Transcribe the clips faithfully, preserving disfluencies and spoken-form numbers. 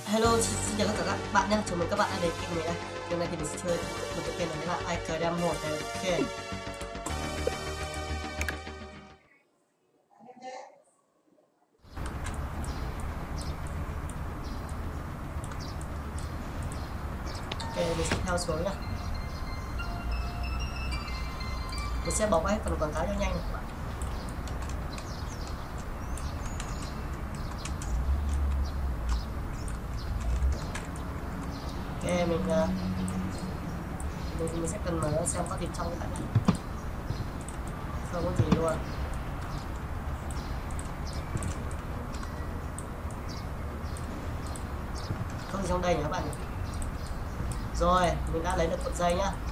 Hello, xin, xin chào tất cả các bạn nhé, chào mừng các bạn đã đến kênh mình đây. Hôm nay thì mình sẽ chơi một cái kênh này là I C D một này. Ok. Ok, mình sẽ theo xuống nhá. Mình sẽ bọc hết phần quảng cáo cho nhanh này các bạn. Ok, mình uh, mình, mình sẽ cần mở xem có gì trong cái bạn này. Không có gì luôn. Không gì trong đây nhỉ các bạn nhỉ? Rồi, mình đã lấy được cuộn dây nhá.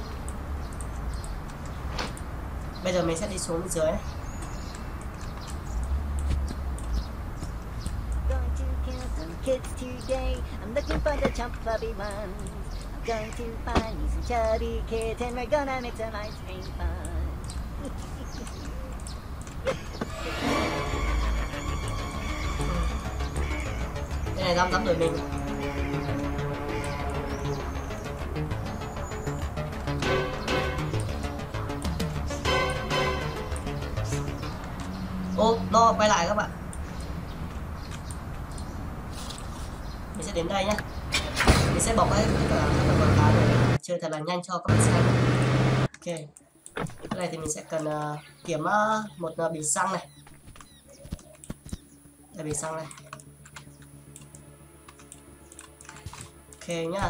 Bây giờ mình sẽ đi xuống bên dưới. Kids today, I'm looking for the chump fluffy ones. I'm going to find me some chubby kids and we're gonna make some ice cream fun. Đây này, dám dám đuổi mình. Ô, đo quay lại các bạn. Mình sẽ đến đây nhé. Mình sẽ bọc hết tất cả các quảng cáo để chơi thật là nhanh cho các bạn xem. Ok. Cái này thì mình sẽ cần uh, kiếm uh, một uh, bình xăng này. Đây bình xăng này. Ok nhá.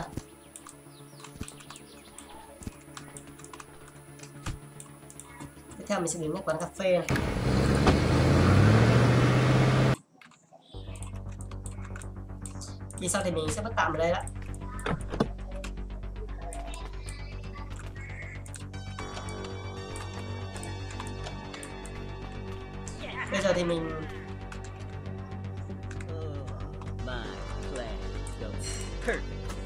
Tiếp theo mình sẽ đến cái quán cà phê này. Thì sau thì mình sẽ bắt tạm ở đây đó. Bây giờ thì mình Oh, my plan is going perfect.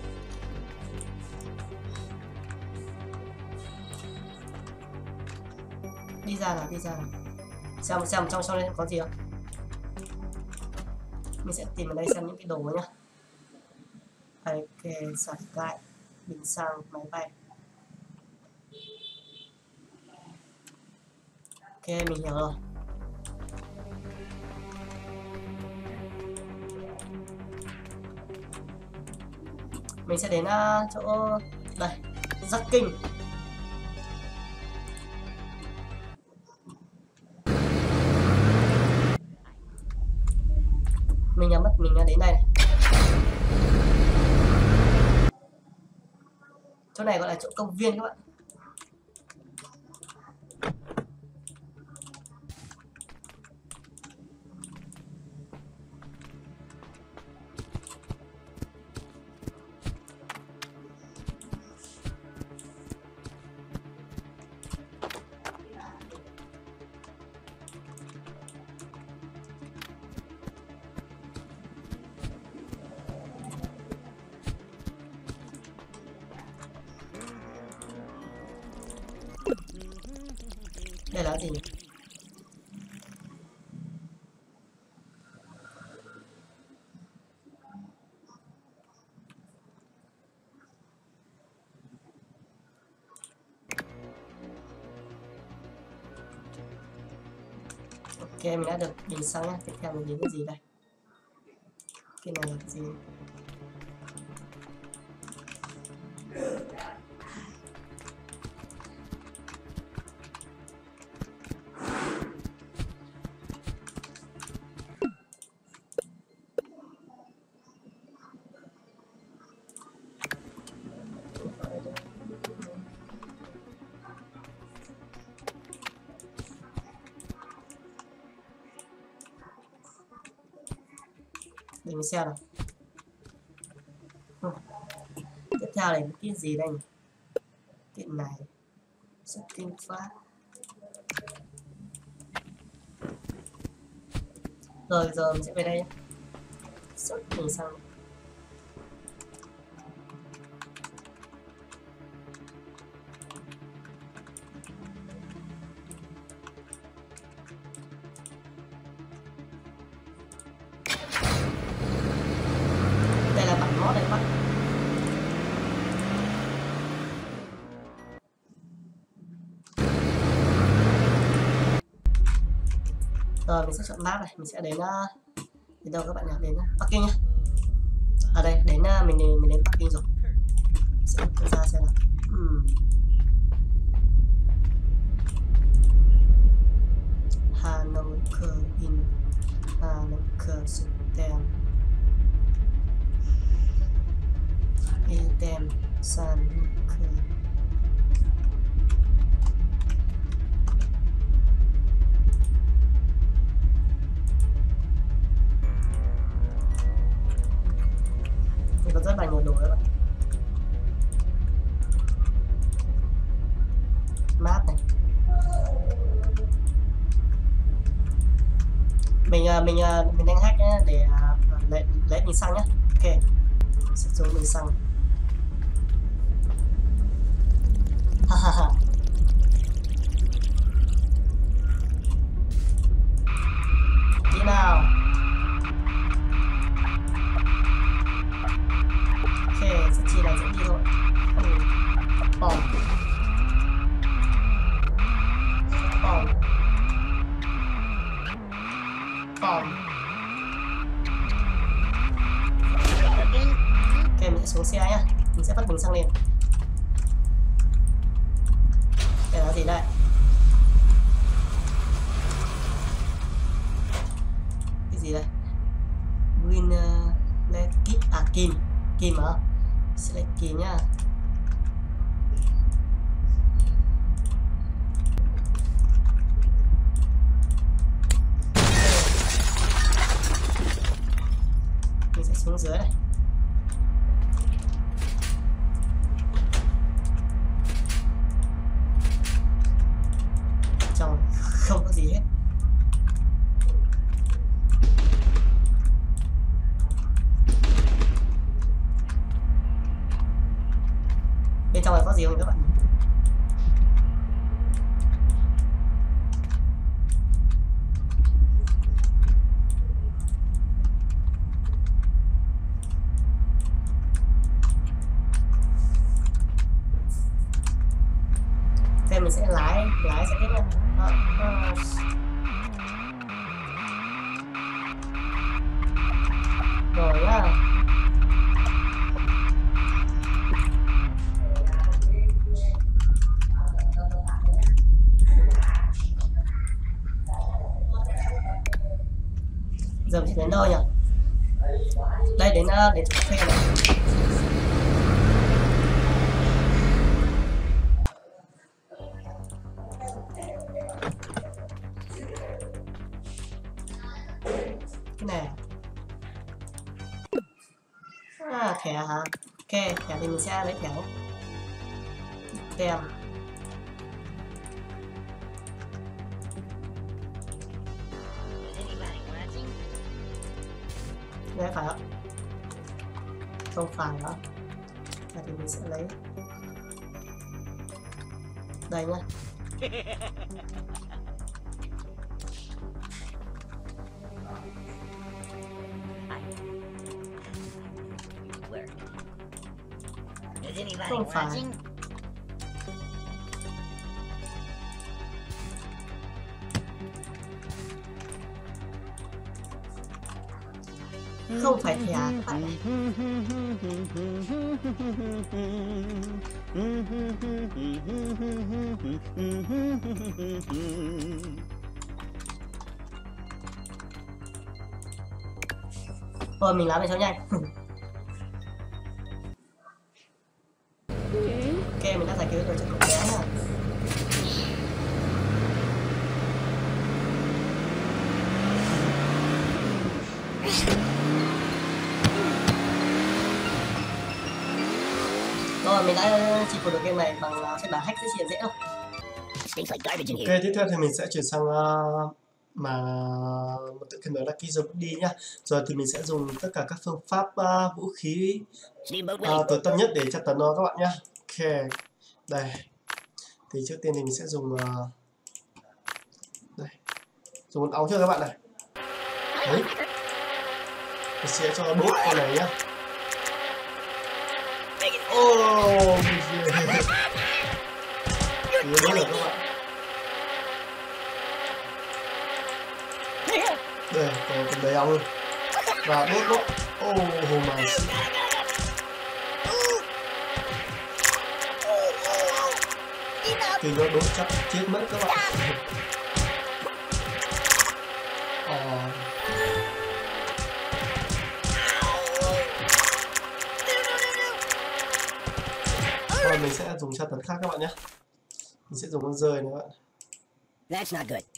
đi ra nào, đi ra nào. Xem xem trong trong đây có gì không. Mình sẽ tìm ở đây xem những cái đồ nhá. Ok, sải gại, bình xăng, máy bay. Ok, mình hiểu rồi. Mình sẽ đến uh, chỗ đây, rất kinh. Mình nhắm mắt mình đến đây này. Chỗ này gọi là chỗ công viên các bạn. Đây là gì? Ok, mình đã được bình xăng nhé. Tiếp theo mình đến cái gì đây? Cái này là gì? Để mình xem nào. Ừ. Tiếp theo là cái gì đây? Cái này rất kinh phát. Rồi giờ mình sẽ về đây nhé. Xuất mình sang. này các bạn. Rồi mình sẽ chọn map này, mình sẽ đến uh, đến đâu các bạn nhỉ? Đến uh, Bắc Kinh nhá. Ở đây đến uh, mình đến mình đến Bắc Kinh rồi. Sẽ thử ra xem nào. Hmm. Hannover in Hannover System Item Sannover. Thì có rất là nhiều đồ các bạn. Map này. Mình mình mình đang hack nhé để lấy lấy bình xăng nhé. Ok. Sẽ dùng bình xăng. Hahaha. Đi nào. Ok, sẽ chỉ là dẫn đi thôi. Bom. Bom. Bom. Ok, mình sẽ xuống xe nhá. Mình sẽ bắt bình xăng lên. Đây là gì đây? Cái gì đây? Green uh, Led Kit à kim. Kim hả? Select kim nhá. Mình sẽ xuống dưới này. Trong không có gì hết. Bên trong này có gì không các bạn? Thế mình sẽ lái lái sẽ tiếp nha. À, à. Rồi nhá. Giờ mình đến đâu nhỉ? Đây đến uh, đến cà phê này. Cái này. À, thẻ hả? Ok, thẻ thì mình sẽ lấy thẻ. Tem. Đây phải không? Không phải đó. Thế thì mình sẽ lấy đây nhá. Không phải. Không phải thẻ các bạn này. Thôi mình làm cho nhanh. Ok, mình đã giải cứu được cho cậu bé nha. Rồi mình đã chinh phục được game này bằng phiên bản hack rất dễ đâu. Ok, tiếp theo thì mình sẽ chuyển sang uh, mà một tự kết nối là key đi nhá. Rồi thì mình sẽ dùng tất cả các phương pháp uh, vũ khí uh, tối tân nhất để tra tấn nó các bạn nhá. Ok, đây. Thì trước tiên thì mình sẽ dùng uh, đây, dùng một ống chưa các bạn này. Đấy. Mình sẽ cho đốt con này nhá. Oh, Yếu nữa rồi các bạn. Đây, còn con bé ong và đốt nó. Oh, hồ mày. Thì nó đốt chắc chết mất các bạn. Ờ. Thôi mình sẽ dùng tra tấn khác các bạn nhé. Mình sẽ dùng con rơi nữa các bạn. That's not good.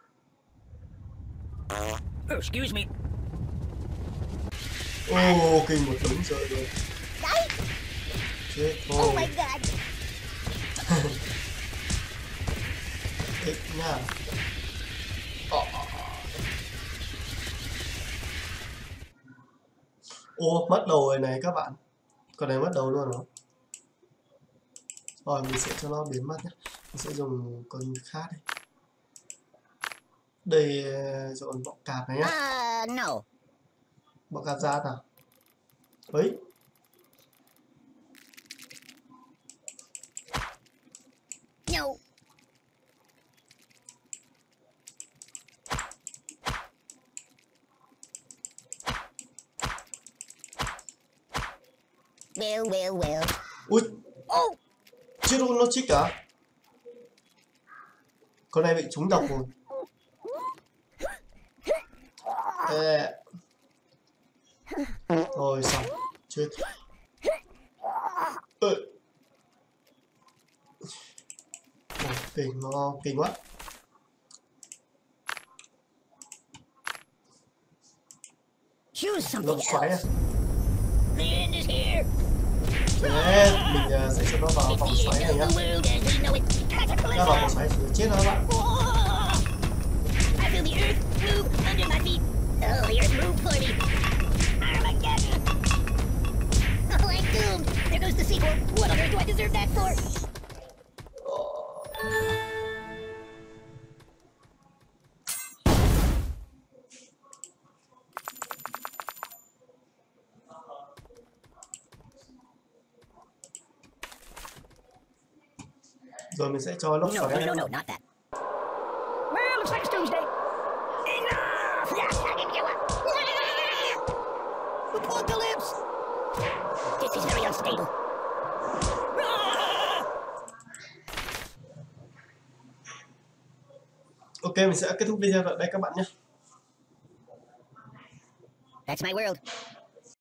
Oh, excuse me. Ô, oh, kinh một đống rơi luôn. Chết thôi. Oh my god. Ít nha. Ồ, oh, mất đầu rồi này các bạn. Con này mất đầu luôn rồi. Rồi mình sẽ cho nó biến mất nhé. Mình sẽ dùng con khác đây. Đây dọn bọ cạp này nhá. Uh, no. Bọ cạp ra nào. Ấy. No. Well, well, well. Ui. Oh. Chết luôn, nó chích cả. Con này bị trúng độc rồi. Ê. Rồi xong. Chết. Ê. Ôi, kinh nó kinh quá. Choose something Lốc xoáy à. The end is here. Đấy, mình uh, sẽ cho nó vào vòng xoáy này nhá. Ra vào vòng xoáy thì chết nó các bạn. I feel the earth move under my feet. Oh, the earth moved for me. Armageddon. Oh, I'm doomed. There goes the sequel. What on earth do I deserve that for? Rồi mình sẽ cho lốc No, xoáy no, này. no, no, not that. Well, looks like it's Tuesday. Enough! Yes, I can do it. Apocalypse. This is very unstable. Ok, mình sẽ kết thúc video tại đây các bạn nhé. That's my world.